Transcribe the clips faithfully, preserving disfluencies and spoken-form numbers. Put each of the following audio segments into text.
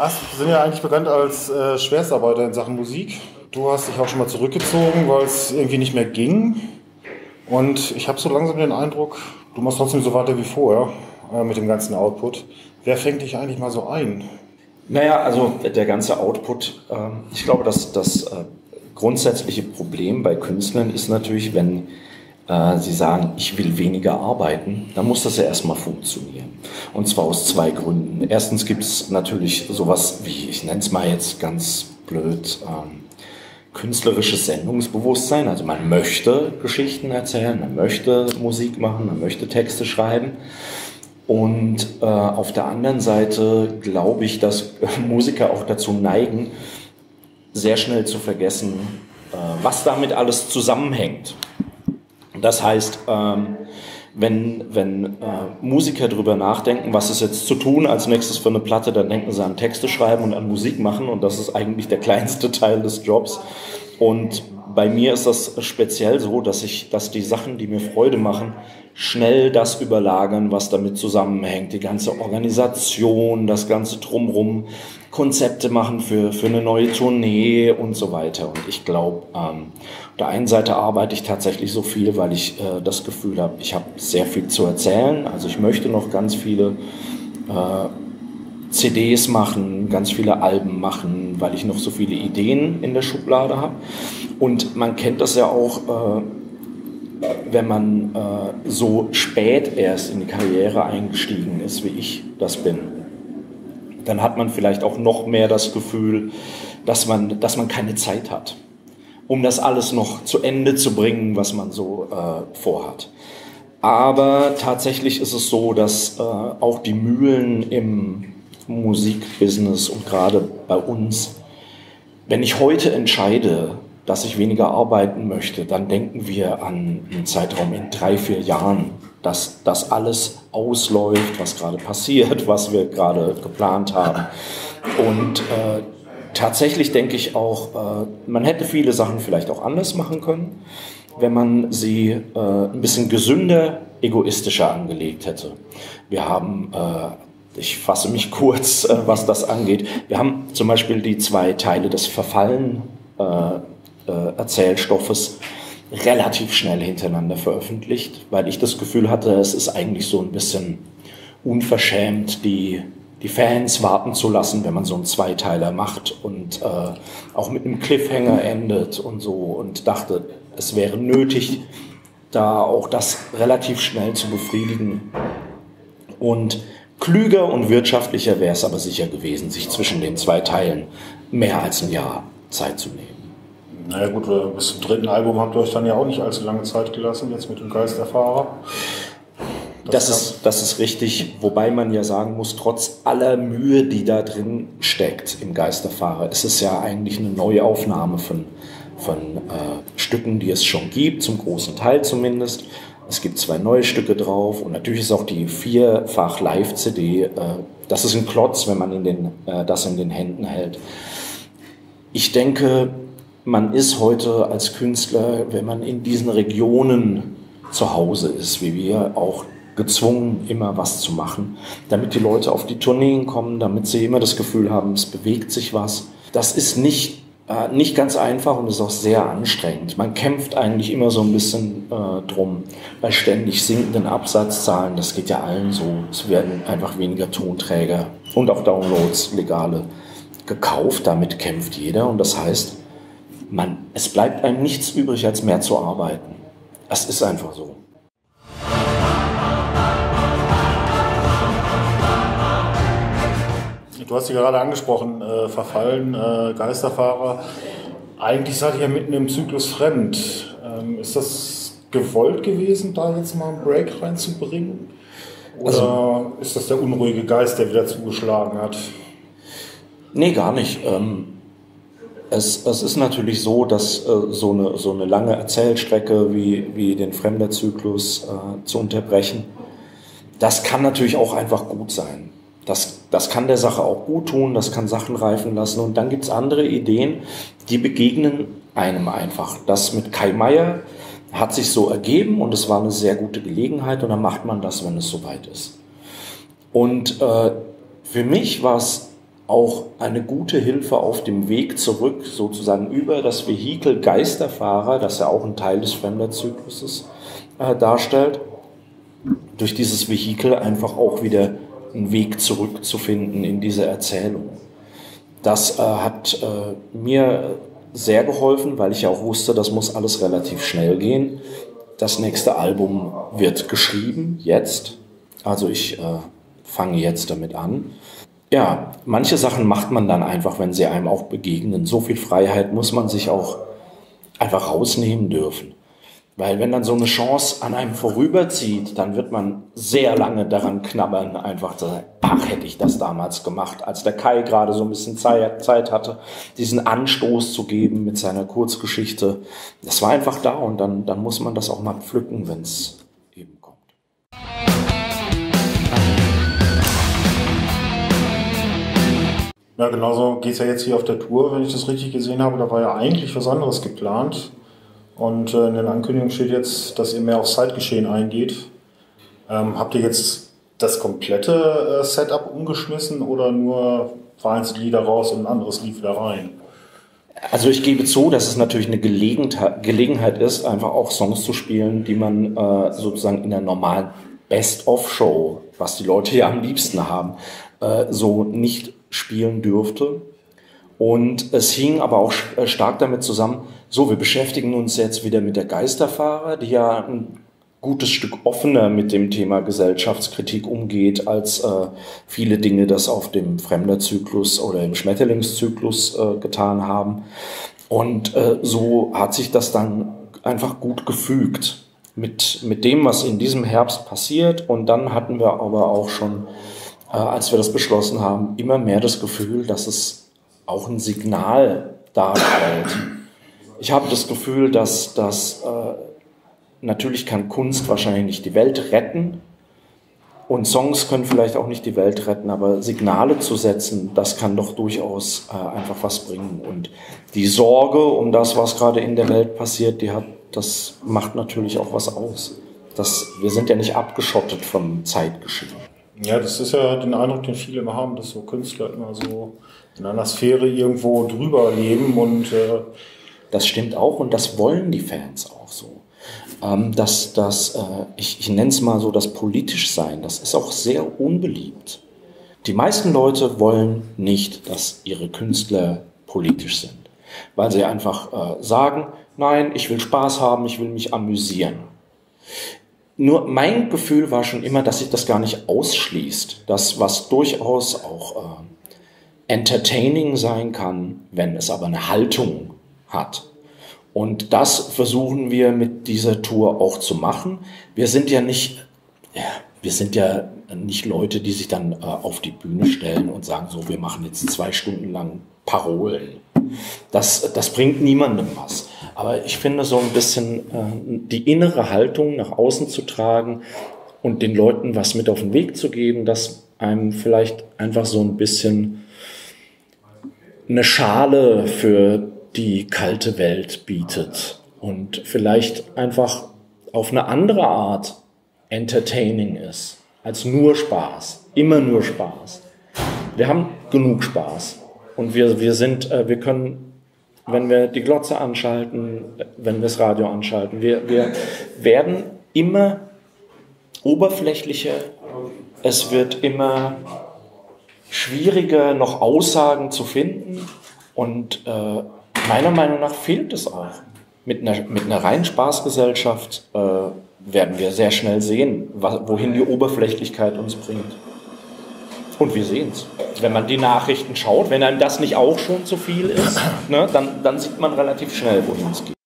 Sie sind ja eigentlich bekannt als äh, Schwerstarbeiter in Sachen Musik. Du hast dich auch schon mal zurückgezogen, weil es irgendwie nicht mehr ging. Und ich habe so langsam den Eindruck, du machst trotzdem so weiter wie vorher äh, mit dem ganzen Output. Wer fängt dich eigentlich mal so ein? Naja, also der ganze Output, äh, ich glaube, dass das äh, grundsätzliche Problem bei Künstlern ist natürlich, wenn äh, sie sagen, ich will weniger arbeiten, dann muss das ja erstmal funktionieren. Und zwar aus zwei Gründen. Erstens gibt es natürlich sowas wie, ich nenne es mal jetzt ganz blöd, ähm, künstlerisches Sendungsbewusstsein. Also man möchte Geschichten erzählen, man möchte Musik machen, man möchte Texte schreiben. Und äh, auf der anderen Seite glaube ich, dass Musiker auch dazu neigen, sehr schnell zu vergessen, äh, was damit alles zusammenhängt. Das heißt, ähm, wenn, wenn äh, Musiker drüber nachdenken, was ist jetzt zu tun als nächstes für eine Platte, dann denken sie an Texte schreiben und an Musik machen, und das ist eigentlich der kleinste Teil des Jobs. Und bei mir ist das speziell so, dass ich, dass die Sachen, die mir Freude machen, schnell das überlagern, was damit zusammenhängt. Die ganze Organisation, das ganze Drumrum, Konzepte machen für, für eine neue Tournee und so weiter. Und ich glaube, ähm, auf der einen Seite arbeite ich tatsächlich so viel, weil ich äh, das Gefühl habe, ich habe sehr viel zu erzählen. Also ich möchte noch ganz viele äh, C Ds machen, ganz viele Alben machen, weil ich noch so viele Ideen in der Schublade habe. Und man kennt das ja auch, äh, wenn man äh, so spät erst in die Karriere eingestiegen ist, wie ich das bin. Dann hat man vielleicht auch noch mehr das Gefühl, dass man, dass man keine Zeit hat, um das alles noch zu Ende zu bringen, was man so äh, vorhat. Aber tatsächlich ist es so, dass äh, auch die Mühlen im Musikbusiness und gerade bei uns, wenn ich heute entscheide, dass ich weniger arbeiten möchte, dann denken wir an einen Zeitraum in drei, vier Jahren, dass das alles ausläuft, was gerade passiert, was wir gerade geplant haben. Und äh, tatsächlich denke ich auch, äh, man hätte viele Sachen vielleicht auch anders machen können, wenn man sie äh, ein bisschen gesünder, egoistischer angelegt hätte. Wir haben, äh, ich fasse mich kurz, äh, was das angeht, wir haben zum Beispiel die zwei Teile des Verfallen äh, äh, Erzählstoffes relativ schnell hintereinander veröffentlicht, weil ich das Gefühl hatte, es ist eigentlich so ein bisschen unverschämt, die, die Fans warten zu lassen, wenn man so einen Zweiteiler macht und äh, auch mit einem Cliffhanger endet und so, und dachte, es wäre nötig, da auch das relativ schnell zu befriedigen. Und klüger und wirtschaftlicher wäre es aber sicher gewesen, sich zwischen den zwei Teilen mehr als ein Jahr Zeit zu nehmen. Naja gut, bis zum dritten Album habt ihr euch dann ja auch nicht allzu lange Zeit gelassen, jetzt mit dem Geisterfahrer. Das, das, ist, das ist richtig, wobei man ja sagen muss, trotz aller Mühe, die da drin steckt im Geisterfahrer, ist es ja eigentlich eine Neuaufnahme von, von äh, Stücken, die es schon gibt, zum großen Teil zumindest. Es gibt zwei neue Stücke drauf, und natürlich ist auch die vierfach Live-C D, äh, das ist ein Klotz, wenn man in den, äh, das in den Händen hält. Ich denke, man ist heute als Künstler, wenn man in diesen Regionen zu Hause ist, wie wir, auch gezwungen, immer was zu machen, damit die Leute auf die Tourneen kommen, damit sie immer das Gefühl haben, es bewegt sich was. Das ist nicht, äh, nicht ganz einfach und ist auch sehr anstrengend. Man kämpft eigentlich immer so ein bisschen äh, drum, bei ständig sinkenden Absatzzahlen, das geht ja allen so, es werden einfach weniger Tonträger und auch Downloads, legale, gekauft, damit kämpft jeder, und das heißt, Man, es bleibt einem nichts übrig, als mehr zu arbeiten. Es ist einfach so. Du hast sie gerade angesprochen, äh, Verfallen, äh, Geisterfahrer. Eigentlich seid ihr ja mitten im Zyklus fremd. Ähm, ist das gewollt gewesen, da jetzt mal einen Break reinzubringen? Oder also, ist das der unruhige Geist, der wieder zugeschlagen hat? Nee, gar nicht. Ähm Es, es ist natürlich so, dass äh, so, eine, so eine lange Erzählstrecke wie, wie den Fremder-Zyklus äh, zu unterbrechen, das kann natürlich auch einfach gut sein. Das, das kann der Sache auch gut tun, das kann Sachen reifen lassen. Und dann gibt es andere Ideen, die begegnen einem einfach. Das mit Kai Meier hat sich so ergeben, und es war eine sehr gute Gelegenheit, und dann macht man das, wenn es soweit ist. Und äh, für mich war es auch eine gute Hilfe auf dem Weg zurück, sozusagen über das Vehikel Geisterfahrer, das ja auch ein Teil des Fremder-Zykluses äh, darstellt, durch dieses Vehikel einfach auch wieder einen Weg zurückzufinden in diese Erzählung. Das äh, hat äh, mir sehr geholfen, weil ich ja auch wusste, das muss alles relativ schnell gehen. Das nächste Album wird geschrieben, jetzt. Also ich äh, fange jetzt damit an. Ja, manche Sachen macht man dann einfach, wenn sie einem auch begegnen. So viel Freiheit muss man sich auch einfach rausnehmen dürfen. Weil wenn dann so eine Chance an einem vorüberzieht, dann wird man sehr lange daran knabbern, einfach zu sagen, ach, hätte ich das damals gemacht, als der Kai gerade so ein bisschen Zeit hatte, diesen Anstoß zu geben mit seiner Kurzgeschichte. Das war einfach da und dann, dann muss man das auch mal pflücken, wenn es eben kommt. Ja, genauso geht es ja jetzt hier auf der Tour, wenn ich das richtig gesehen habe. Da war ja eigentlich was anderes geplant. Und äh, in den Ankündigungen steht jetzt, dass ihr mehr aufs Zeitgeschehen eingeht. Ähm, habt ihr jetzt das komplette äh, Setup umgeschmissen oder nur vereinzelt Lieder raus und ein anderes Lied wieder rein? Also ich gebe zu, dass es natürlich eine Gelegenheit, Gelegenheit ist, einfach auch Songs zu spielen, die man äh, sozusagen in der normalen Best-of-Show, was die Leute ja am liebsten haben, äh, so nicht spielen dürfte. Und es hing aber auch stark damit zusammen, so, wir beschäftigen uns jetzt wieder mit der Geisterfahrer, die ja ein gutes Stück offener mit dem Thema Gesellschaftskritik umgeht, als äh, viele Dinge das auf dem Fremder-Zyklus oder im Schmetterlingszyklus äh, getan haben. Und äh, so hat sich das dann einfach gut gefügt mit, mit dem, was in diesem Herbst passiert. Und dann hatten wir aber auch schon, äh, als wir das beschlossen haben, immer mehr das Gefühl, dass es auch ein Signal darstellt. Ich habe das Gefühl, dass das äh, natürlich kann Kunst wahrscheinlich nicht die Welt retten und Songs können vielleicht auch nicht die Welt retten, aber Signale zu setzen, das kann doch durchaus äh, einfach was bringen. Und die Sorge um das, was gerade in der Welt passiert, die hat, das macht natürlich auch was aus. Das, wir sind ja nicht abgeschottet vom Zeitgeschehen. Ja, das ist ja den Eindruck, den viele immer haben, dass so Künstler immer so in einer Sphäre irgendwo drüber leben und äh das stimmt auch und das wollen die Fans auch so. Ähm, das, das, äh, ich ich nenne es mal so, das Politischsein, das ist auch sehr unbeliebt. Die meisten Leute wollen nicht, dass ihre Künstler politisch sind, weil sie einfach äh, sagen, nein, ich will Spaß haben, ich will mich amüsieren. Nur mein Gefühl war schon immer, dass sich das gar nicht ausschließt, dass was durchaus auch äh, entertaining sein kann, wenn es aber eine Haltung hat. Und das versuchen wir mit dieser Tour auch zu machen. Wir sind ja nicht, ja, wir sind ja nicht Leute, die sich dann äh, auf die Bühne stellen und sagen, so, wir machen jetzt zwei Stunden lang Parolen. Das, das bringt niemandem was. Aber ich finde so ein bisschen äh, die innere Haltung nach außen zu tragen und den Leuten was mit auf den Weg zu geben, dass einem vielleicht einfach so ein bisschen eine Schale für die kalte Welt bietet und vielleicht einfach auf eine andere Art entertaining ist, als nur Spaß, immer nur Spaß. Wir haben genug Spaß und wir, wir sind, äh, wir können, wenn wir die Glotze anschalten, wenn wir das Radio anschalten, wir, wir werden immer oberflächlicher, es wird immer schwieriger, noch Aussagen zu finden und äh, meiner Meinung nach fehlt es auch. Mit einer, mit einer reinen Spaßgesellschaft äh, werden wir sehr schnell sehen, wohin die Oberflächlichkeit uns bringt. Und wir sehen es. Wenn man die Nachrichten schaut, wenn einem das nicht auch schon zu viel ist, ne, dann, dann sieht man relativ schnell, wohin es geht.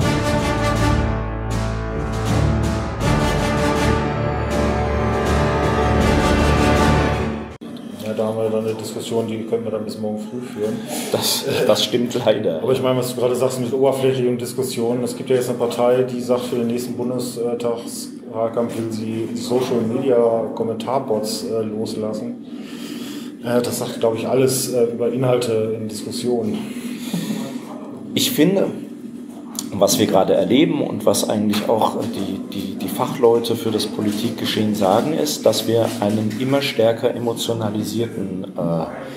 Da haben wir dann eine Diskussion, die können wir dann bis morgen früh führen. Das, das stimmt leider. Aber ich meine, was du gerade sagst mit oberflächlichen Diskussionen, es gibt ja jetzt eine Partei, die sagt, für den nächsten Bundestagswahlkampf will sie Social Media Kommentarbots äh, loslassen. Äh, das sagt, glaube ich, alles äh, über Inhalte in Diskussionen. Ich finde, was wir gerade erleben und was eigentlich auch die, die, die Fachleute für das Politikgeschehen sagen, ist, dass wir einen immer stärker emotionalisierten äh,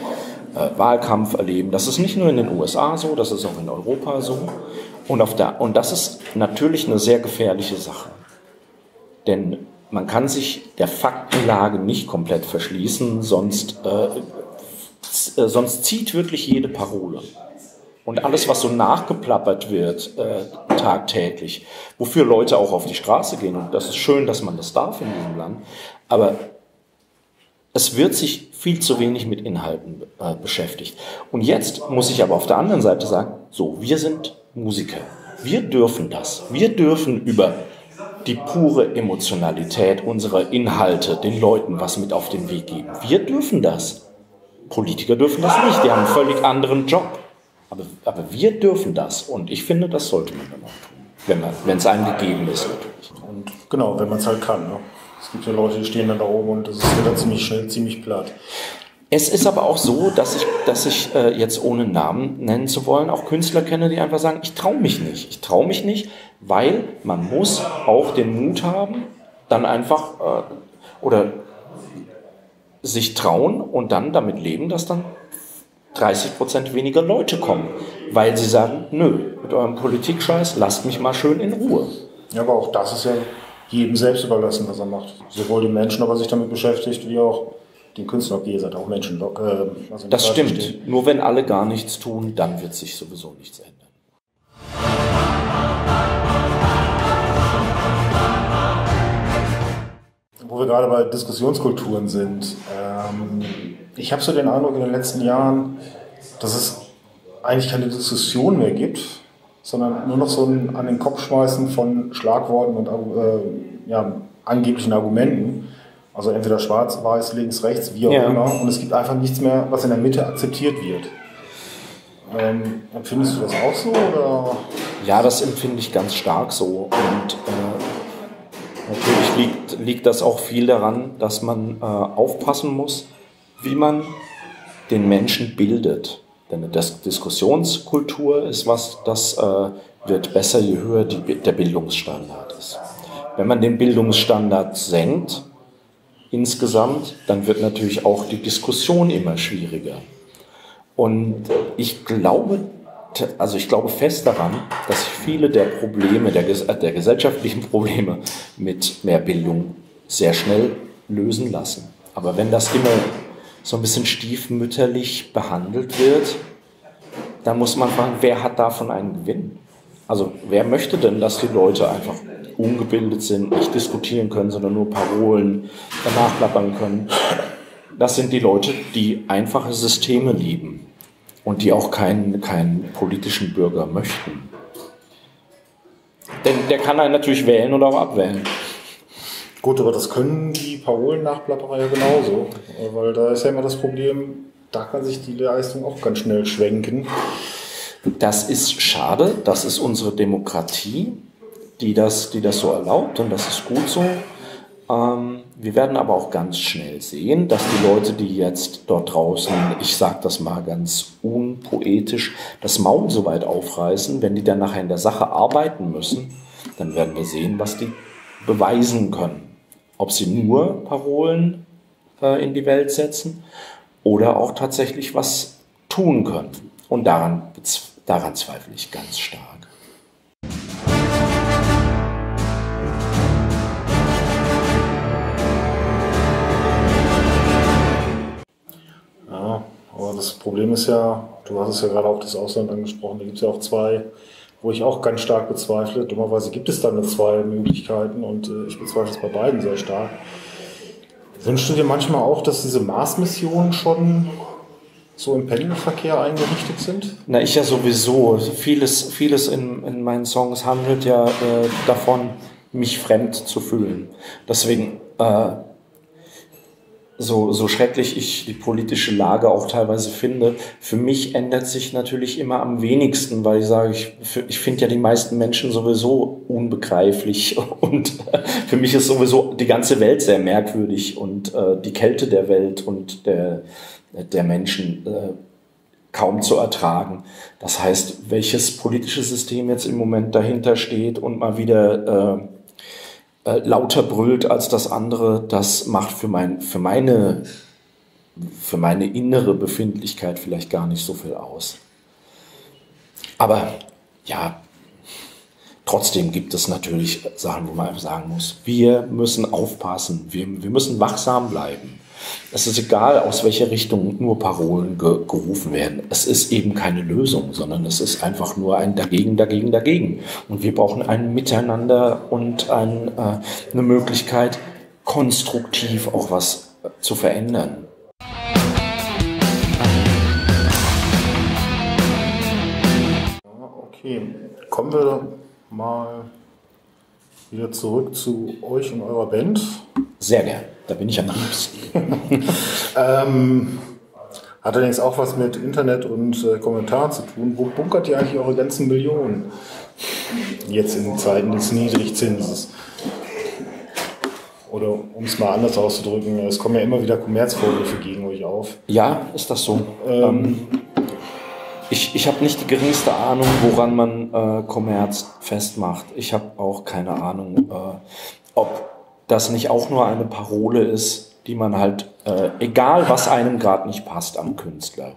äh, Wahlkampf erleben. Das ist nicht nur in den U S A so, das ist auch in Europa so. Und, auf der, und das ist natürlich eine sehr gefährliche Sache. Denn man kann sich der Faktenlage nicht komplett verschließen, sonst, äh, sonst zieht wirklich jede Parole. Und alles, was so nachgeplappert wird äh, tagtäglich, wofür Leute auch auf die Straße gehen, und das ist schön, dass man das darf in diesem Land, aber es wird sich viel zu wenig mit Inhalten äh, beschäftigt. Und jetzt muss ich aber auf der anderen Seite sagen, so, wir sind Musiker, wir dürfen das, wir dürfen über die pure Emotionalität unserer Inhalte den Leuten was mit auf den Weg geben. Wir dürfen das. Politiker dürfen das nicht, die haben einen völlig anderen Job. Aber, aber wir dürfen das, und ich finde, das sollte man dann auch tun, wenn man, wenn es einem gegeben ist natürlich. Und genau, wenn man es halt kann. Ne? Es gibt ja Leute, die stehen dann da oben und das ist wieder ziemlich schnell, ziemlich platt. Es ist aber auch so, dass ich, dass ich äh, jetzt ohne Namen nennen zu wollen, auch Künstler kenne, die einfach sagen, ich traue mich nicht. Ich traue mich nicht, weil man muss auch den Mut haben, dann einfach äh, oder sich trauen und dann damit leben, dass dann dreißig Prozent weniger Leute kommen, weil sie sagen, nö, mit eurem Politikscheiß, lasst mich mal schön in Ruhe. Ja, aber auch das ist ja jedem selbst überlassen, was er macht. Sowohl den Menschen, ob er sich damit beschäftigt, wie auch den Künstler, ob ihr seid auch Menschen. Äh, also das stimmt. Stehen. Nur wenn alle gar nichts tun, dann wird sich sowieso nichts ändern. Wo wir gerade bei Diskussionskulturen sind. Ähm, ich habe so den Eindruck in den letzten Jahren, dass es eigentlich keine Diskussion mehr gibt, sondern nur noch so ein an den Kopf schmeißen von Schlagworten und äh, ja, angeblichen Argumenten. Also entweder schwarz, weiß, links, rechts, wie auch ja. immer. Und es gibt einfach nichts mehr, was in der Mitte akzeptiert wird. Ähm, empfindest du das auch so? Oder? Ja, das empfinde ich ganz stark so. Und äh, natürlich liegt, liegt das auch viel daran, dass man äh, aufpassen muss, wie man den Menschen bildet. Denn das Diskussionskultur ist was, das äh, wird besser, je höher die, der Bildungsstandard ist. Wenn man den Bildungsstandard senkt, insgesamt, dann wird natürlich auch die Diskussion immer schwieriger. Und ich glaube, also ich glaube fest daran, dass sich viele der Probleme, der, der gesellschaftlichen Probleme mit mehr Bildung sehr schnell lösen lassen. Aber wenn das immer so ein bisschen stiefmütterlich behandelt wird, dann muss man fragen, wer hat davon einen Gewinn? Also wer möchte denn, dass die Leute einfach ungebildet sind, nicht diskutieren können, sondern nur Parolen danach plappern können? Das sind die Leute, die einfache Systeme lieben und die auch keinen, keinen politischen Bürger möchten. Denn der kann einen natürlich wählen oder auch abwählen. Gut, aber das können die Parolen-Nachplapperer ja genauso, weil da ist ja immer das Problem, da kann sich die Leistung auch ganz schnell schwenken. Das ist schade, das ist unsere Demokratie, die das, die das so erlaubt, und das ist gut so. Ähm, wir werden aber auch ganz schnell sehen, dass die Leute, die jetzt dort draußen, ich sage das mal ganz unpoetisch, das Maul so weit aufreißen, wenn die dann nachher in der Sache arbeiten müssen, dann werden wir sehen, was die beweisen können. Ob sie nur Parolen äh, in die Welt setzen oder auch tatsächlich was tun können. Und daran, daran zweifle ich ganz stark. Ja, aber das Problem ist ja, du hast es ja gerade auch das Ausland angesprochen, da gibt es ja auch zwei, wo ich auch ganz stark bezweifle. Dummerweise gibt es da nur zwei Möglichkeiten und äh, ich bezweifle es bei beiden sehr stark. Wünschst du dir manchmal auch, dass diese Mars-Missionen schon so im Pendelverkehr eingerichtet sind? Na, ich ja sowieso. Vieles, vieles in, in meinen Songs handelt ja äh, davon, mich fremd zu fühlen. Deswegen, äh, so, so schrecklich ich die politische Lage auch teilweise finde, für mich ändert sich natürlich immer am wenigsten, weil ich sage, ich, ich finde ja die meisten Menschen sowieso unbegreiflich und für mich ist sowieso die ganze Welt sehr merkwürdig und äh, die Kälte der Welt und der, der Menschen äh, kaum zu ertragen. Das heißt, welches politische System jetzt im Moment dahinter steht und mal wieder äh, Äh, lauter brüllt als das andere, das macht für, mein, für meine für meine innere Befindlichkeit vielleicht gar nicht so viel aus. Aber ja, trotzdem gibt es natürlich Sachen, wo man sagen muss, wir müssen aufpassen, wir, wir müssen wachsam bleiben. Es ist egal, aus welcher Richtung nur Parolen ge gerufen werden. Es ist eben keine Lösung, sondern es ist einfach nur ein Dagegen, Dagegen, Dagegen. Und wir brauchen ein Miteinander und ein, äh, eine Möglichkeit, konstruktiv auch was zu verändern. Okay, kommen wir mal wieder zurück zu euch und eurer Band. Sehr gern, da bin ich am liebsten. ähm, hat allerdings auch was mit Internet und äh, Kommentaren zu tun. Wo bunkert ihr eigentlich eure ganzen Millionen? Jetzt in Zeiten des Niedrigzinses. Oder um es mal anders auszudrücken, es kommen ja immer wieder Kommerzvorwürfe gegen euch auf. Ja, ist das so. Ähm, ich ich habe nicht die geringste Ahnung, woran man äh, Kommerz festmacht. Ich habe auch keine Ahnung, äh, ob das nicht auch nur eine Parole ist, die man halt, äh, egal was einem gerade nicht passt am Künstler,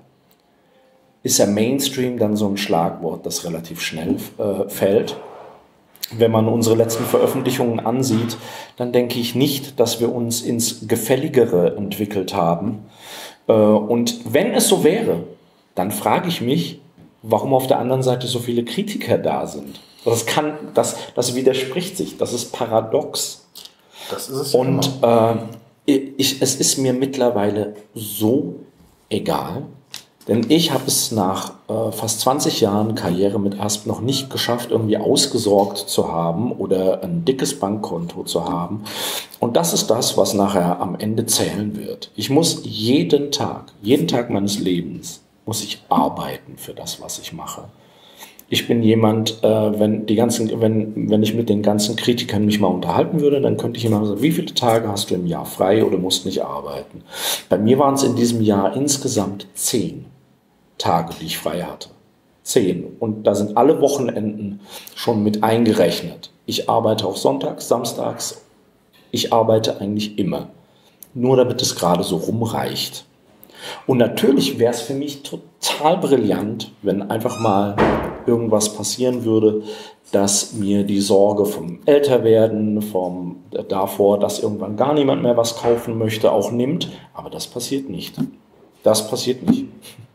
ist ja Mainstream dann so ein Schlagwort, das relativ schnell äh, fällt. Wenn man unsere letzten Veröffentlichungen ansieht, dann denke ich nicht, dass wir uns ins Gefälligere entwickelt haben. Äh, und wenn es so wäre, dann frage ich mich, warum auf der anderen Seite so viele Kritiker da sind. Das kann, das, das widerspricht sich, das ist paradox. Das ist es ja. Und äh, ich, es ist mir mittlerweile so egal, denn ich habe es nach äh, fast zwanzig Jahren Karriere mit Asp noch nicht geschafft, irgendwie ausgesorgt zu haben oder ein dickes Bankkonto zu haben. Und das ist das, was nachher am Ende zählen wird. Ich muss jeden Tag, jeden Tag meines Lebens, muss ich arbeiten für das, was ich mache. Ich bin jemand, äh, wenn, die ganzen, wenn, wenn ich mit den ganzen Kritikern mich mal unterhalten würde, dann könnte ich immer sagen, wie viele Tage hast du im Jahr frei oder musst nicht arbeiten? Bei mir waren es in diesem Jahr insgesamt zehn Tage, die ich frei hatte. Zehn. Und da sind alle Wochenenden schon mit eingerechnet. Ich arbeite auch sonntags, samstags. Ich arbeite eigentlich immer. Nur damit es gerade so rumreicht. Und natürlich wäre es für mich total brillant, wenn einfach mal irgendwas passieren würde, dass mir die Sorge vom Älterwerden, vom davor, dass irgendwann gar niemand mehr was kaufen möchte, auch nimmt. Aber das passiert nicht. Das passiert nicht.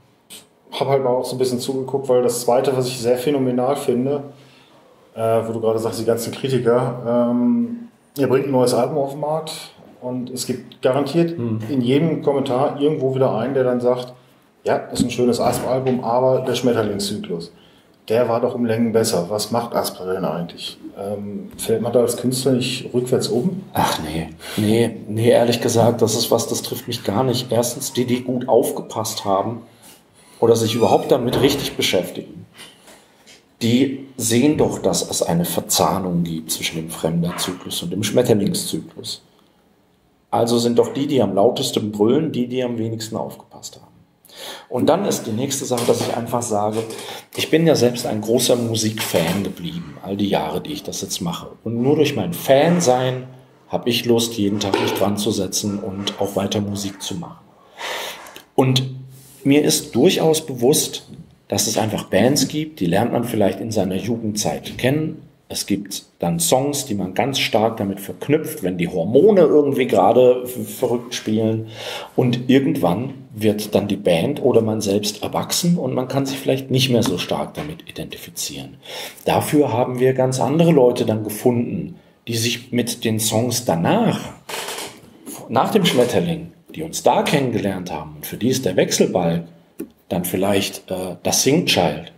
Ich habe halt mal auch so ein bisschen zugeguckt, weil das Zweite, was ich sehr phänomenal finde, äh, wo du gerade sagst, die ganzen Kritiker, ähm, ihr bringt ein neues Album auf den Markt und es gibt garantiert hm. in jedem Kommentar irgendwo wieder einen, der dann sagt, ja, das ist ein schönes Asp-Album, aber der Schmetterlingszyklus, der war doch um Längen besser. Was macht Asp denn eigentlich? Ähm, fällt man da als Künstler nicht rückwärts um? Ach nee, nee, nee, ehrlich gesagt, das ist was, das trifft mich gar nicht. Erstens, die, die gut aufgepasst haben oder sich überhaupt damit richtig beschäftigen, die sehen doch, dass es eine Verzahnung gibt zwischen dem Fremder-Zyklus und dem Schmetterlingszyklus. Also sind doch die, die am lautesten brüllen, die, die am wenigsten aufgepasst haben. Und dann ist die nächste Sache, dass ich einfach sage, ich bin ja selbst ein großer Musikfan geblieben, all die Jahre, die ich das jetzt mache. Und nur durch mein Fansein habe ich Lust, jeden Tag mich dran zu setzen und auch weiter Musik zu machen. Und mir ist durchaus bewusst, dass es einfach Bands gibt, die lernt man vielleicht in seiner Jugendzeit kennen. Es gibt dann Songs, die man ganz stark damit verknüpft, wenn die Hormone irgendwie gerade verrückt spielen. Und irgendwann wird dann die Band oder man selbst erwachsen und man kann sich vielleicht nicht mehr so stark damit identifizieren. Dafür haben wir ganz andere Leute dann gefunden, die sich mit den Songs danach, nach dem Schmetterling, die uns da kennengelernt haben, und für die ist der Wechselbalg dann vielleicht äh, das Singchild.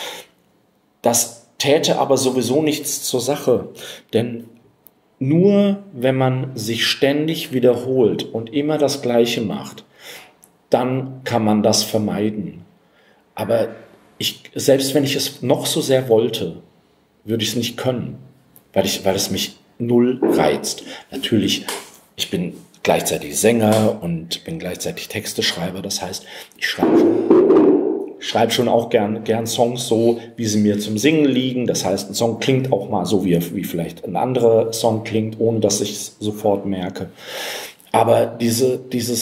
Das täte aber sowieso nichts zur Sache, denn nur wenn man sich ständig wiederholt und immer das Gleiche macht, dann kann man das vermeiden. Aber ich, selbst wenn ich es noch so sehr wollte, würde ich es nicht können, weil, ich, weil es mich null reizt. Natürlich, ich bin gleichzeitig Sänger und bin gleichzeitig Texteschreiber, das heißt, ich schreibe schon, schreibe schon auch gern, gern Songs so, wie sie mir zum Singen liegen. Das heißt, ein Song klingt auch mal so, wie, wie vielleicht ein anderer Song klingt, ohne dass ich es sofort merke. Aber diese, dieses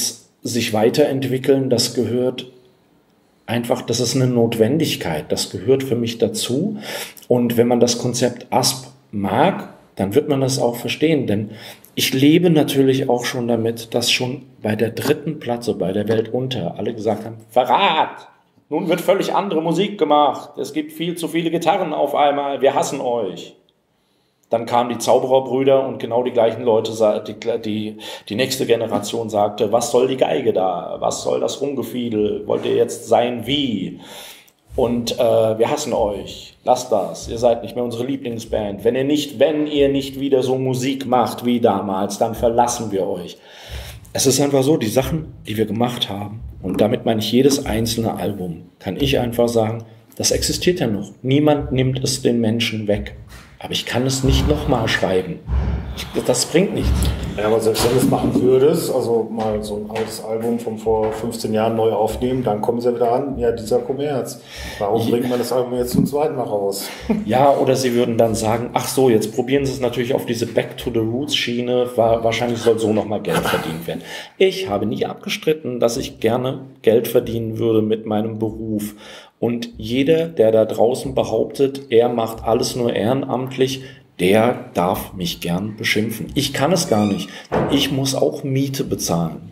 sich weiterentwickeln, das gehört einfach, das ist eine Notwendigkeit, das gehört für mich dazu. Und wenn man das Konzept A S P mag, dann wird man das auch verstehen, denn ich lebe natürlich auch schon damit, dass schon bei der dritten Platte, bei der Welt unter, alle gesagt haben, Verrat! Nun wird völlig andere Musik gemacht. Es gibt viel zu viele Gitarren auf einmal. Wir hassen euch. Dann kamen die Zaubererbrüder und genau die gleichen Leute, die, die, die nächste Generation sagte, was soll die Geige da? Was soll das Rumgefiedel? Wollt ihr jetzt sein wie? Und äh, wir hassen euch. Lasst das. Ihr seid nicht mehr unsere Lieblingsband. Wenn ihr nicht, wenn ihr nicht wieder so Musik macht wie damals, dann verlassen wir euch. Es ist einfach so, die Sachen, die wir gemacht haben, und damit meine ich jedes einzelne Album, kann ich einfach sagen, das existiert ja noch. Niemand nimmt es den Menschen weg. Aber ich kann es nicht nochmal schreiben. Ich, das bringt nichts. Ja, aber selbst wenn du es machen würdest, also mal so ein altes Album von vor fünfzehn Jahren neu aufnehmen, dann kommen sie ja wieder an, ja, dieser Kommerz. Warum ja. bringt man das Album jetzt zum zweiten Mal raus? Ja, oder sie würden dann sagen, ach so, jetzt probieren sie es natürlich auf diese Back-to-the-Roots-Schiene, wahrscheinlich soll so nochmal Geld verdient werden. Ich habe nie abgestritten, dass ich gerne Geld verdienen würde mit meinem Beruf. Und jeder, der da draußen behauptet, er macht alles nur ehrenamtlich, der darf mich gern beschimpfen. Ich kann es gar nicht. Ich muss auch Miete bezahlen.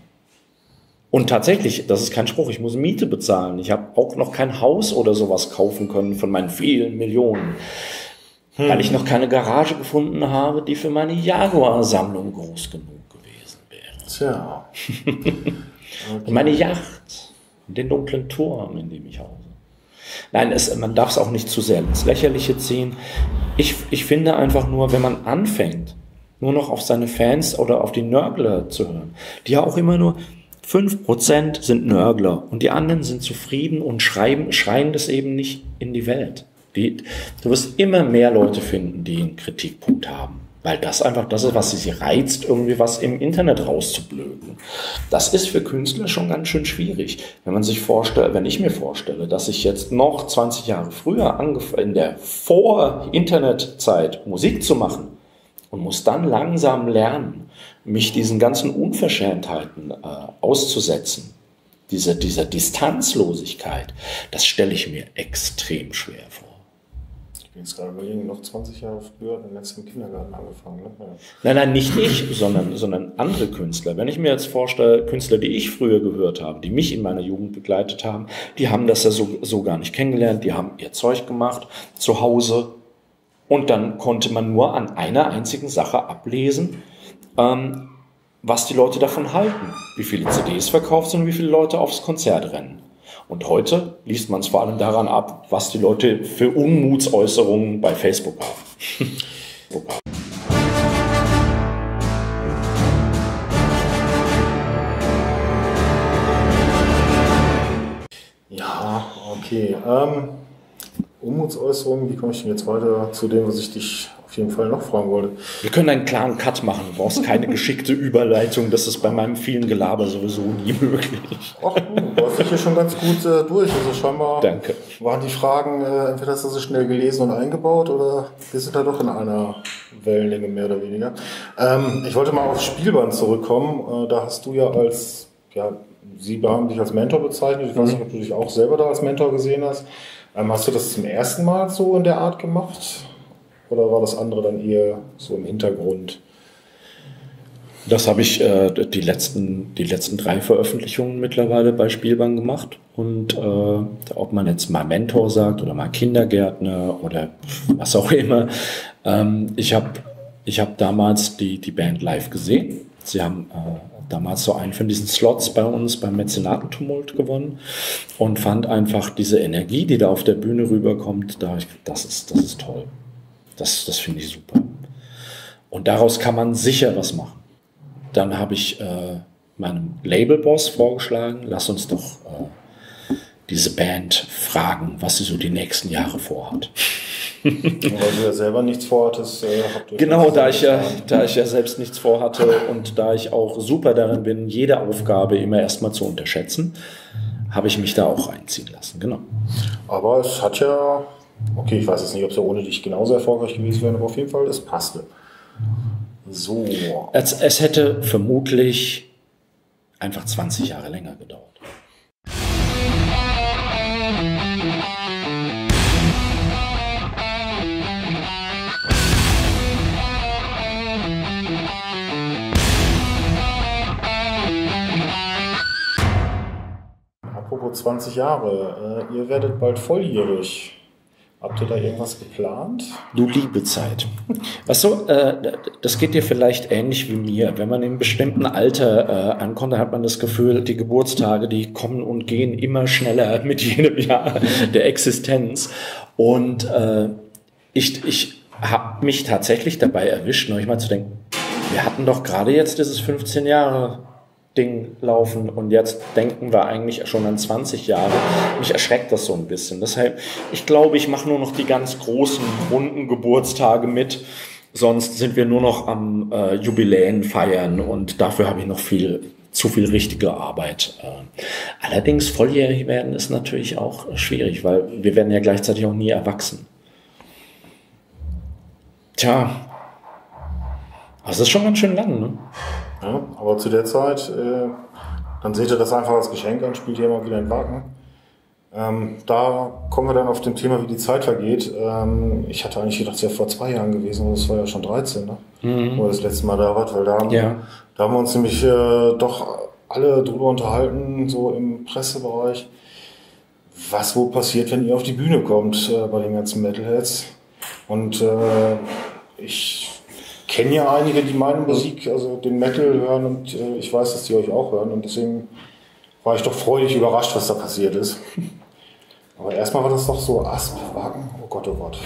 Und tatsächlich, das ist kein Spruch, ich muss Miete bezahlen. Ich habe auch noch kein Haus oder sowas kaufen können von meinen vielen Millionen, hm. weil ich noch keine Garage gefunden habe, die für meine Jaguar-Sammlung groß genug gewesen wäre. Tja. Okay. Meine Yacht, den dunklen Turm, in dem ich hause. Nein, es, man darf es auch nicht zu sehr ins Lächerliche ziehen. Ich, ich finde einfach nur, wenn man anfängt, nur noch auf seine Fans oder auf die Nörgler zu hören, die ja auch immer nur fünf Prozent sind Nörgler und die anderen sind zufrieden und schreiben, schreien das eben nicht in die Welt. Die, du wirst immer mehr Leute finden, die einen Kritikpunkt haben. Weil das einfach das ist, was sie reizt, irgendwie was im Internet rauszublöken. Das ist für Künstler schon ganz schön schwierig. Wenn man sich vorstellt, wenn ich mir vorstelle, dass ich jetzt noch zwanzig Jahre früher angefangen, in der Vor-Internet-Zeit Musik zu machen und muss dann langsam lernen, mich diesen ganzen Unverschämtheiten äh, auszusetzen, diese, dieser Distanzlosigkeit, das stelle ich mir extrem schwer vor. Ich bin jetzt gerade überlegen, noch zwanzig Jahre früher, den letzten Kindergarten angefangen. Ne? Ja. Nein, nein, nicht ich, sondern, sondern andere Künstler. Wenn ich mir jetzt vorstelle, Künstler, die ich früher gehört habe, die mich in meiner Jugend begleitet haben, die haben das ja so, so gar nicht kennengelernt, die haben ihr Zeug gemacht zu Hause und dann konnte man nur an einer einzigen Sache ablesen, ähm, was die Leute davon halten, wie viele C Ds verkauft sind und wie viele Leute aufs Konzert rennen. Und heute liest man es vor allem daran ab, was die Leute für Unmutsäußerungen bei Facebook haben. Ja, okay. Ähm, Unmutsäußerungen, wie komme ich denn jetzt weiter zu dem, was ich dich auf jeden Fall noch fragen wollte? Wir können einen klaren Cut machen. Du brauchst keine geschickte Überleitung. Das ist bei meinem vielen Gelaber sowieso nie möglich. Ach, du warst hier schon ganz gut äh, durch. Also scheinbar Danke. Waren die Fragen, äh, entweder hast du sie schnell gelesen und eingebaut oder wir sind da doch in einer Wellenlänge mehr oder weniger. Ähm, ich wollte mal aufs Spielband zurückkommen. Äh, da hast du ja als, ja, Sie haben dich als Mentor bezeichnet. Ich weiß nicht, ob du dich auch selber da als Mentor gesehen hast. Ähm, hast du das zum ersten Mal so in der Art gemacht? Oder war das andere dann eher so im Hintergrund? Das habe ich äh, die, letzten, die letzten drei Veröffentlichungen mittlerweile bei Spielband gemacht. Und äh, ob man jetzt mal Mentor sagt oder mal Kindergärtner oder was auch immer. Ähm, ich habe ich hab damals die, die Band live gesehen. Sie haben äh, damals so einen von diesen Slots bei uns beim Mäzenatentumult gewonnen und fand einfach diese Energie, die da auf der Bühne rüberkommt, da, das ist, das ist toll. Das, das finde ich super. Und daraus kann man sicher was machen. Dann habe ich äh, meinem Labelboss vorgeschlagen, lass uns doch äh, diese Band fragen, was sie so die nächsten Jahre vorhat. Weil du ja selber nichts vorhattest. Äh, habt ihr genau, da ich, ja, da ich ja selbst nichts vorhatte und da ich auch super darin bin, jede Aufgabe immer erstmal zu unterschätzen, habe ich mich da auch einziehen lassen. Genau. Aber es hat ja... Okay, ich weiß jetzt nicht, ob es ja ohne dich genauso erfolgreich gewesen wäre, aber auf jeden Fall, es passte. So. Es, es hätte vermutlich einfach zwanzig Jahre länger gedauert. Apropos zwanzig Jahre, äh, ihr werdet bald volljährig. Habt ihr da irgendwas geplant? Du liebe Zeit. Weißt du, äh, das geht dir vielleicht ähnlich wie mir. Wenn man in einem bestimmten Alter äh, ankommt, dann hat man das Gefühl, die Geburtstage, die kommen und gehen immer schneller mit jedem Jahr der Existenz. Und äh, ich, ich habe mich tatsächlich dabei erwischt, noch mal zu denken, wir hatten doch gerade jetzt dieses fünfzehn Jahre Ding laufen und jetzt denken wir eigentlich schon an zwanzig Jahre. Mich erschreckt das so ein bisschen. Deshalb, ich glaube, ich mache nur noch die ganz großen, runden Geburtstage mit. Sonst sind wir nur noch am äh, Jubiläen feiern und dafür habe ich noch viel, zu viel richtige Arbeit. Äh, allerdings volljährig werden ist natürlich auch schwierig, weil wir werden ja gleichzeitig auch nie erwachsen. Tja, das ist schon ganz schön lang, ne? Ja, aber zu der Zeit, äh, dann seht ihr das einfach als Geschenk an, spielt hier mal wieder in Wacken. Ähm, da kommen wir dann auf dem Thema, wie die Zeit vergeht. Ähm, ich hatte eigentlich gedacht, es wäre vor zwei Jahren gewesen, und es war ja schon dreizehn, ne? Mhm. Wo wir das letzte Mal da wart, weil da haben, ja. da haben wir uns nämlich äh, doch alle drüber unterhalten, so im Pressebereich, was wohl passiert, wenn ihr auf die Bühne kommt äh, bei den ganzen Metalheads. Und äh, ich kenne ja einige, die meine Musik, also den Metal hören, und äh, ich weiß, dass die euch auch hören, und deswegen war ich doch freudig überrascht, was da passiert ist. Aber erstmal war das doch so Asp, Wacken, oh Gott, oh Gott.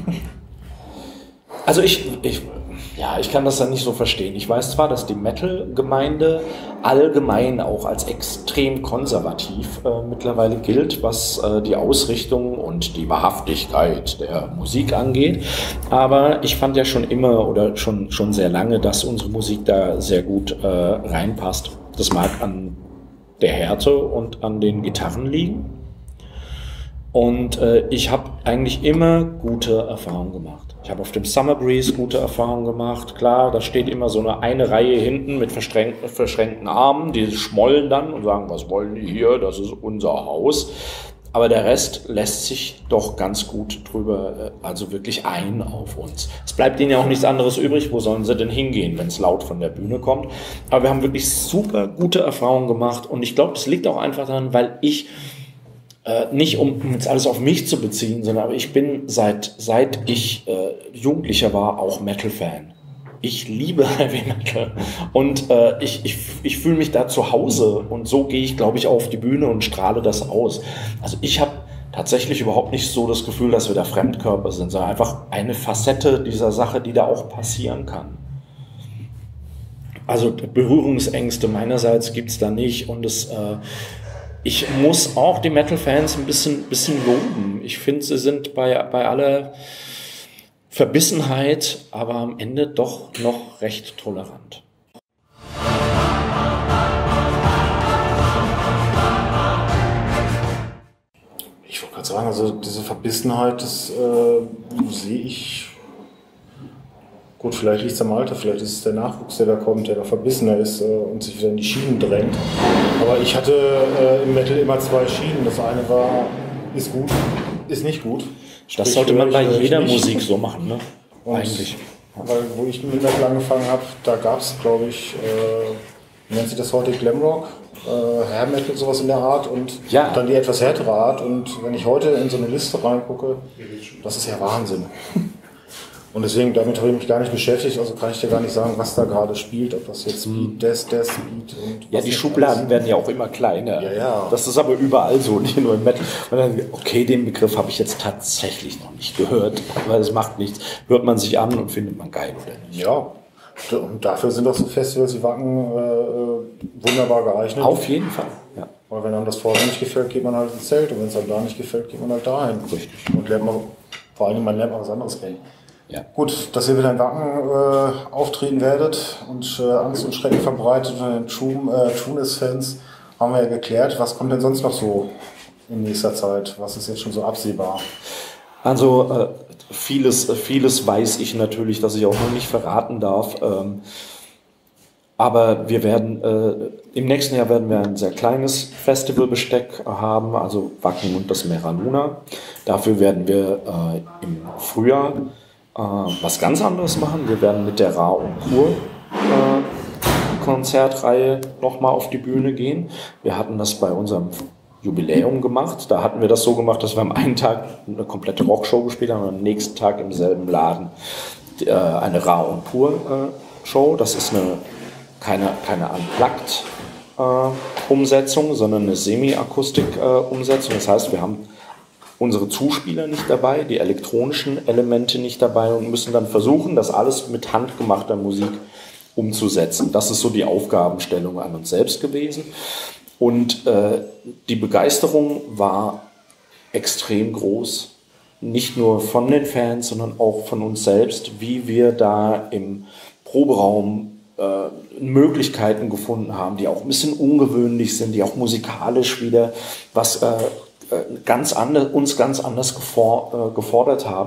Also ich, ich, ja, ich kann das dann nicht so verstehen. Ich weiß zwar, dass die Metal-Gemeinde allgemein auch als extrem konservativ äh, mittlerweile gilt, was äh, die Ausrichtung und die Wahrhaftigkeit der Musik angeht. Aber ich fand ja schon immer oder schon, schon sehr lange, dass unsere Musik da sehr gut äh, reinpasst. Das mag an der Härte und an den Gitarren liegen. Und äh, ich habe eigentlich immer gute Erfahrungen gemacht. Ich habe auf dem Summer Breeze gute Erfahrungen gemacht. Klar, da steht immer so eine, eine Reihe hinten mit verschränkten, verschränkten Armen. Die schmollen dann und sagen, was wollen die hier? Das ist unser Haus. Aber der Rest lässt sich doch ganz gut drüber, also wirklich ein auf uns. Es bleibt ihnen ja auch nichts anderes übrig. Wo sollen sie denn hingehen, wenn es laut von der Bühne kommt? Aber wir haben wirklich super gute Erfahrungen gemacht. Und ich glaube, das liegt auch einfach daran, weil ich Äh, nicht um jetzt alles auf mich zu beziehen, sondern aber ich bin seit, seit ich äh, Jugendlicher war auch Metal-Fan. Ich liebe Heavy Metal und äh, ich, ich, ich fühle mich da zu Hause und so gehe ich, glaube ich, auf die Bühne und strahle das aus. Also ich habe tatsächlich überhaupt nicht so das Gefühl, dass wir da Fremdkörper sind, sondern einfach eine Facette dieser Sache, die da auch passieren kann. Also Berührungsängste meinerseits gibt es da nicht und es äh, ich muss auch die Metal-Fans ein bisschen, bisschen loben. Ich finde, sie sind bei, bei aller Verbissenheit, aber am Ende doch noch recht tolerant. Ich wollte gerade sagen, also diese Verbissenheit, das äh, sehe ich. Gut, vielleicht liegt es am Alter, vielleicht ist es der Nachwuchs, der da kommt, der da verbissener ist äh, und sich wieder in die Schienen drängt. Aber ich hatte äh, im Metal immer zwei Schienen. Das eine war, ist gut, ist nicht gut. Das Sprich, sollte man bei jeder Musik so machen, ne? Und eigentlich. Weil, wo ich mit Metal angefangen habe, da gab es, glaube ich, äh, wie nennt sich das heute, Glamrock, äh, Hair Metal, sowas in der Art, und ja. Dann die etwas härtere Art. Und wenn ich heute in so eine Liste reingucke, das ist ja Wahnsinn. Und deswegen, damit habe ich mich gar nicht beschäftigt, also kann ich dir gar nicht sagen, was da gerade spielt, ob das jetzt Speed, Death, Death, Speed und... Ja, die Schubladen werden ja auch immer kleiner. Ja, ja. Das ist aber überall so, nicht nur im Metal. Und dann, okay, den Begriff habe ich jetzt tatsächlich noch nicht gehört, aber es macht nichts. Hört man sich an und findet man geil, oder nicht? Ja, und dafür sind auch so Festivals wie Wacken äh, wunderbar geeignet. Auf jeden Fall, ja. Weil wenn einem das vorher nicht gefällt, geht man halt ins Zelt, und wenn es einem da nicht gefällt, geht man halt dahin. Richtig. Und lernt man, vor allem, man lernt mal was anderes kennen. Ja. Gut, dass ihr wieder in Wacken äh, auftreten werdet und äh, Angst und Schrecken verbreitet unter den Tunis-Fans, haben wir ja geklärt. Was kommt denn sonst noch so in nächster Zeit? Was ist jetzt schon so absehbar? Also äh, vieles, vieles weiß ich natürlich, dass ich auch noch nicht verraten darf. Ähm, Aber wir werden, äh, im nächsten Jahr werden wir ein sehr kleines Festivalbesteck haben, also Wacken und das Mera Luna. Dafür werden wir äh, im Frühjahr äh, was ganz anderes machen. Wir werden mit der Ra und Pur äh, Konzertreihe nochmal auf die Bühne gehen. Wir hatten das bei unserem Jubiläum gemacht. Da hatten wir das so gemacht, dass wir am einen Tag eine komplette Rockshow gespielt haben und am nächsten Tag im selben Laden äh, eine Ra und Pur äh, Show. Das ist eine keine, keine Unplugged-Umsetzung, äh, sondern eine Semi-Akustik-Umsetzung. Äh, das heißt, wir haben unsere Zuspieler nicht dabei, die elektronischen Elemente nicht dabei und müssen dann versuchen, das alles mit handgemachter Musik umzusetzen. Das ist so die Aufgabenstellung an uns selbst gewesen. Und äh, die Begeisterung war extrem groß. Nicht nur von den Fans, sondern auch von uns selbst, wie wir da im Proberaum Möglichkeiten gefunden haben, die auch ein bisschen ungewöhnlich sind, die auch musikalisch wieder was äh, ganz anders, uns ganz anders gefor äh, gefordert haben.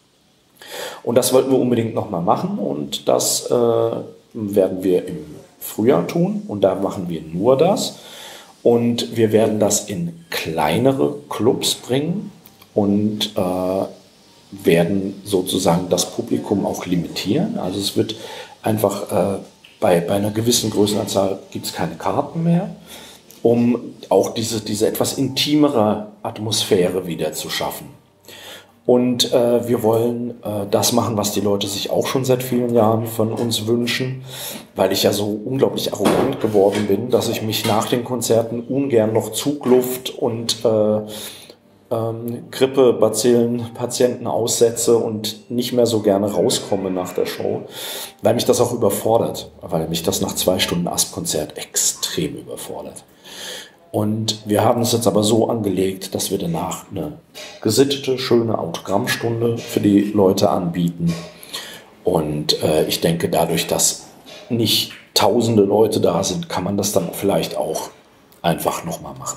Und das wollten wir unbedingt nochmal machen und das äh, werden wir im Frühjahr tun und da machen wir nur das. Und wir werden das in kleinere Clubs bringen und äh, werden sozusagen das Publikum auch limitieren. Also es wird einfach äh, bei, bei einer gewissen Größenanzahl gibt es keine Karten mehr, um auch diese, diese etwas intimere Atmosphäre wieder zu schaffen. Und äh, wir wollen äh, das machen, was die Leute sich auch schon seit vielen Jahren von uns wünschen, weil ich ja so unglaublich arrogant geworden bin, dass ich mich nach den Konzerten ungern noch Zugluft und äh, ähm, Grippe-Bazillen-Patienten aussetze und nicht mehr so gerne rauskomme nach der Show, weil mich das auch überfordert, weil mich das nach zwei Stunden Asp-Konzert extrem überfordert. Und wir haben es jetzt aber so angelegt, dass wir danach eine gesittete, schöne Autogrammstunde für die Leute anbieten. Und äh, ich denke, dadurch, dass nicht tausende Leute da sind, kann man das dann vielleicht auch einfach nochmal machen.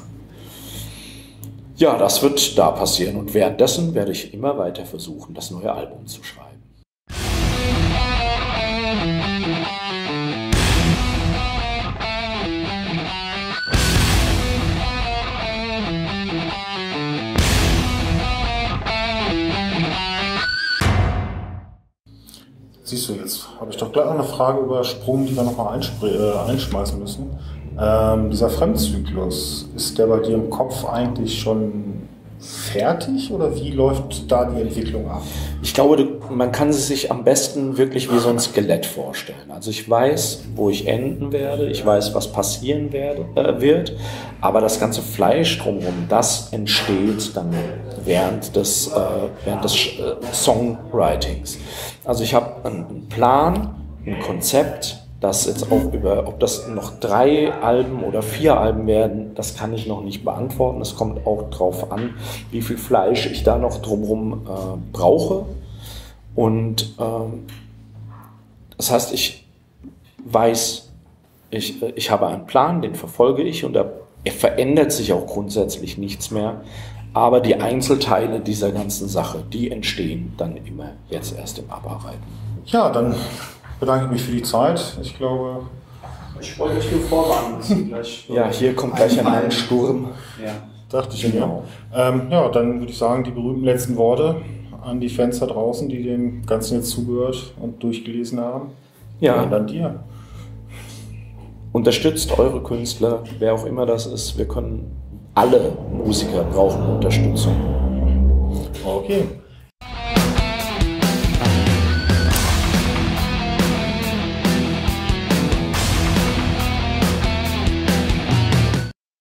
Ja, das wird da passieren und währenddessen werde ich immer weiter versuchen, das neue Album zu schreiben. Siehst du, jetzt habe ich doch gleich noch eine Frage übersprungen, die wir nochmal äh, einschmeißen müssen. Ähm, dieser Fremdzyklus, ist der bei dir im Kopf eigentlich schon fertig oder wie läuft da die Entwicklung ab? Ich glaube, man kann es sich am besten wirklich wie so ein Skelett vorstellen. Also ich weiß, wo ich enden werde, ich weiß, was passieren werde, äh, wird, aber das ganze Fleisch drumherum, das entsteht dann während des, äh, während des äh, Songwritings. Also ich habe einen Plan, ein Konzept, das jetzt auch über, ob das noch drei Alben oder vier Alben werden, das kann ich noch nicht beantworten. Es kommt auch drauf an, wie viel Fleisch ich da noch drumherum äh, brauche. Und ähm, das heißt, ich weiß, ich, ich habe einen Plan, den verfolge ich und da verändert sich auch grundsätzlich nichts mehr. Aber die Einzelteile dieser ganzen Sache, die entstehen dann immer jetzt erst im Abarbeiten. Ja, dann bedanke ich mich für die Zeit. Ich glaube... Ich wollte euch nur vorwarnen, dass ihr gleich... Ja, hier kommt gleich ein Ansturm. Ja. Dachte ich genau. Ja. Ähm, ja, dann würde ich sagen, die berühmten letzten Worte an die Fans da draußen, die dem Ganzen jetzt zugehört und durchgelesen haben. Ja. Und an dir. Unterstützt eure Künstler, wer auch immer das ist. Wir können, alle Musiker brauchen Unterstützung. Okay.